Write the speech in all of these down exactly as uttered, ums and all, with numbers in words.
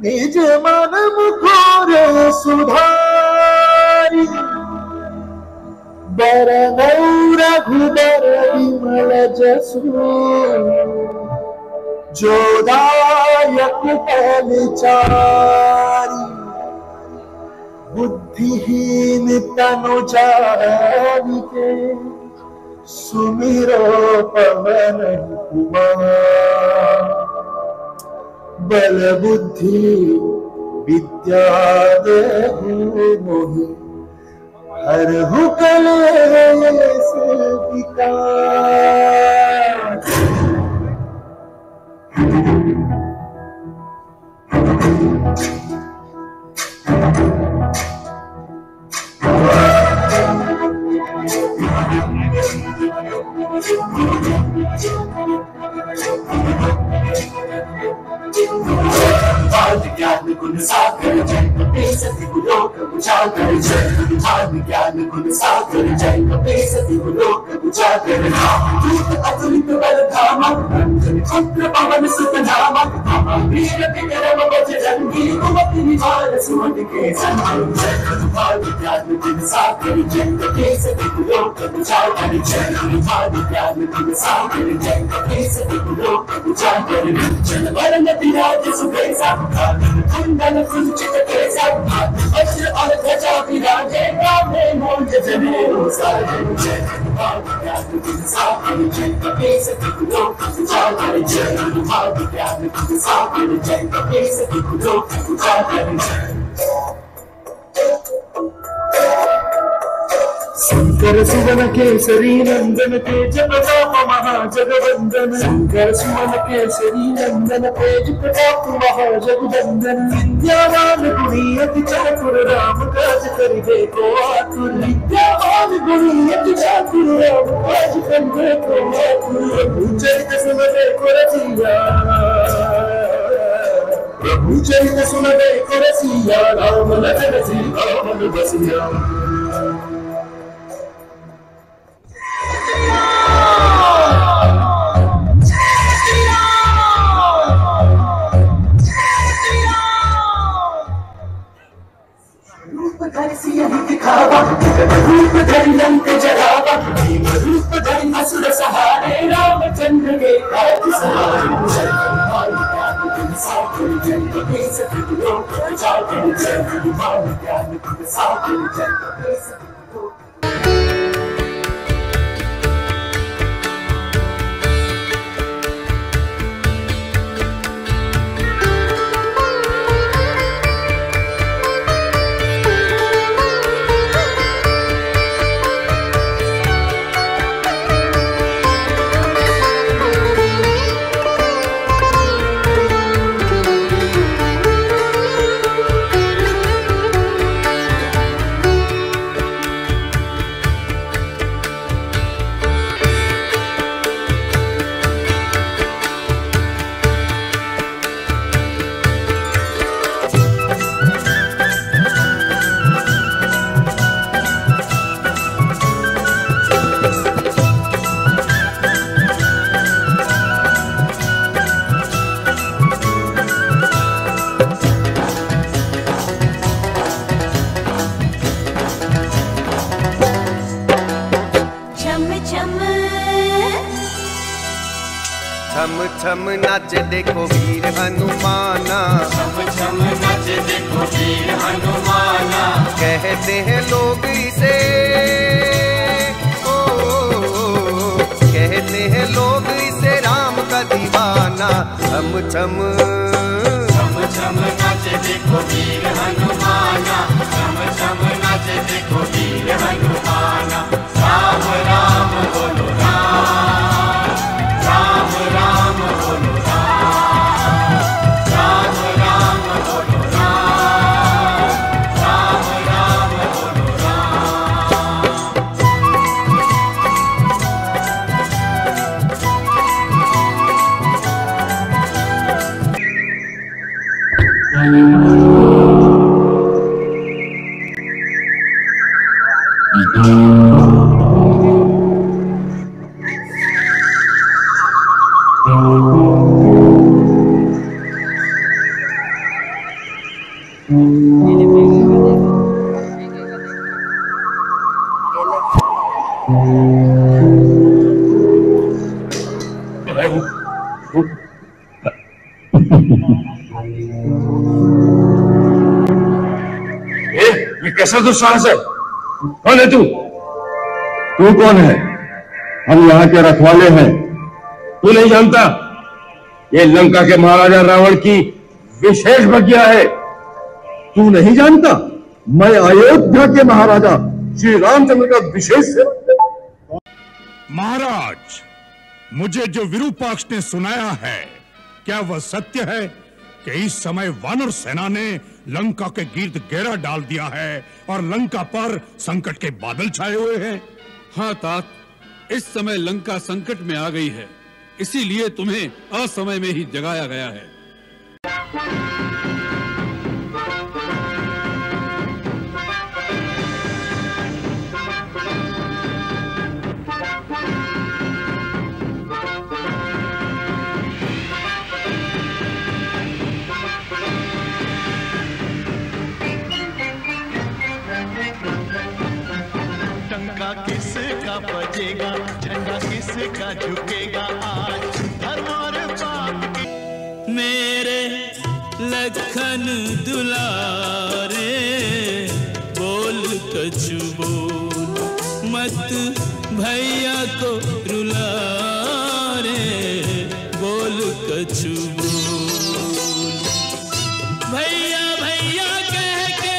निज मन मुखर सुधारी बरनौ रघुबर विमल जसु जोदायक फलचारी बुद्धिहीन तनु जानिके सुमिरो पवन कुमार बल बुद्धि विद्या देहु मोहि हरहु कलेश विकार। ज्ञान गुण सागर जय कपे सति लोक उजागर जय ज्ञान गुण सागर जय कपे सति लोक उजागर दूत अतुलित बल धामा पुत्र पवन सुत नामा वीर विक्रम बजरंगी कुमति निवार सुमन के संजय ज्ञान गुण सागर जय कपे सति लोक उजागर जय ज्ञान गुण सागर जय कपे सति लोक उजागर जन वरण विराज सुबेसा कुंडल कुंचित केसा वज्र और ध्वजा विराजे कांधे मोंज जनेऊ साजे जय ज्ञान गुण सागर जय कपे सति लोक उजागर जय ज्ञान गुण सागर जय कपे सति लोक उजागर जय। शंकर सुमन केसरी नंदन तेज प्रताप महाजगवंदन शंकर सुमन केसरी नंदन तेज प्रताप महाजगवंदन विद्यावान गुणी अति चातुर राम काज करिबे को आतुर विद्यावान गुणी अति चातुर राम काज करिबे को आतुर प्रभु चरित सुनबे को रसिया प्रभु चरित सुनबे को रसिया राम लखन सीता मन बसिया। रूप धरि लंक जरावा भीम रूप धरि असुर सहारे रामचंद्र के काज सहारे जय ज्ञान गुण सागर जय कपे सति लोक उजागर जय ज्ञान गुण सागर जय कपे सति लोक। छम छम नाच देखो वीर हनुमाना छम छम नाच देखो वीर हनुमाना कहते हैं लोग इसे ओ, ओ, ओ कहते हैं लोग इसे राम का दीवाना। छम छम छम छम नाच देखो वीर हनुमाना छम छम नाच देखो वीर हनुमाना। राम राम बोलो राम राम राम बोलो राम राम राम बोलो राम राम राम बोलो ये, ये कैसा दुस्साहस है? कौन है तू? तू कौन है? हम यहाँ के रखवाले हैं। तू नहीं जानता? ये लंका के महाराजा रावण की विशेष बगिया है। तू नहीं जानता? मैं अयोध्या के महाराजा श्री रामचंद्र का विशेष सेवक। महाराज, मुझे जो विरूपाक्ष ने सुनाया है, क्या वह सत्य है कि इस समय वानर सेना ने लंका के गिर्द घेरा डाल दिया है और लंका पर संकट के बादल छाए हुए हैं? हाँ तात, इस समय लंका संकट में आ गई है, इसीलिए तुम्हें असमय में ही जगाया गया है। किसका बजेगा, झंडा किसका झुकेगा आज धर्म और पाप की। मेरे लखन दुलारे बोल कछु बोल मत भैया को रुला रे, बोल कछु बोल भैया भैया कह के,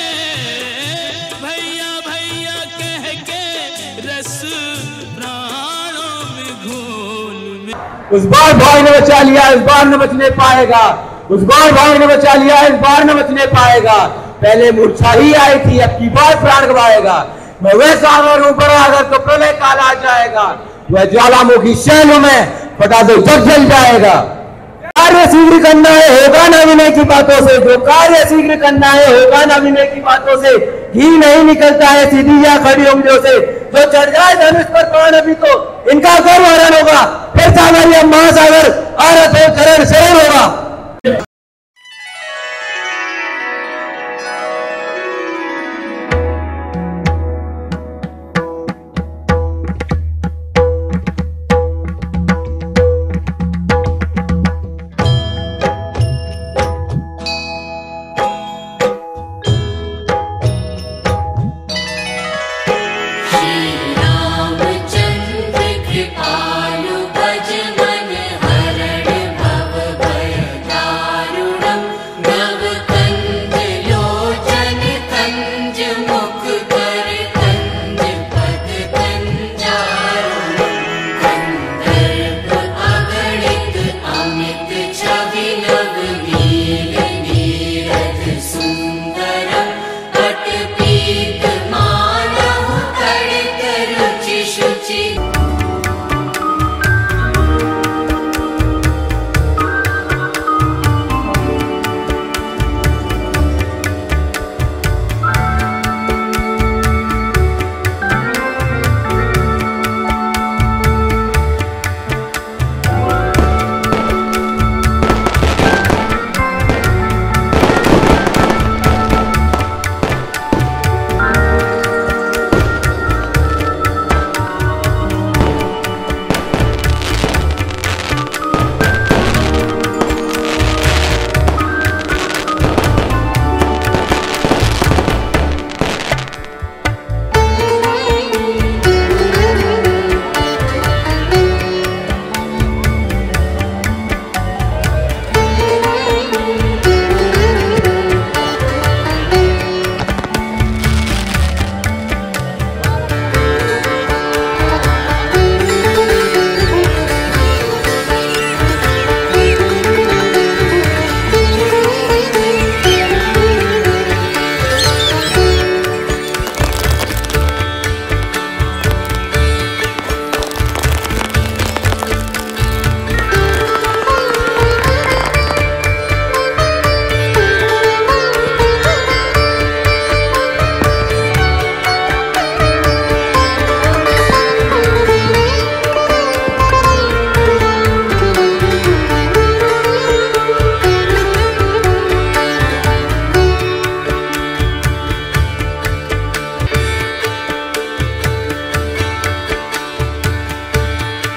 भैया भैया कह के रस प्राणों में घोल में। उस बार भाई ने बचा लिया, इस बार न बचने पाएगा। उस बार भाई ने बचा लिया, इस बार न बचने पाएगा। पहले मूर्छा ही आई थी, अब की बार प्राण गवाएगा। मैं वह सागर ऊपर आकर तो प्रलय काल आ जाएगा। वह ज्वालामुखी शैल में फटा दो जग जल जाएगा। कार्य शीघ्र करना है, होगा ना विनय की बातों से। जो कार्य शीघ्र करना है, होगा ना विनय की बातों से। घी नहीं निकलता है सीधी या खड़ी उंगलियों से। जो चढ़ जाए धनुष पर प्राण अभी तो इनका गर्व हरण होगा। फिर सागर या महासागर आरत हो करण शरण होगा।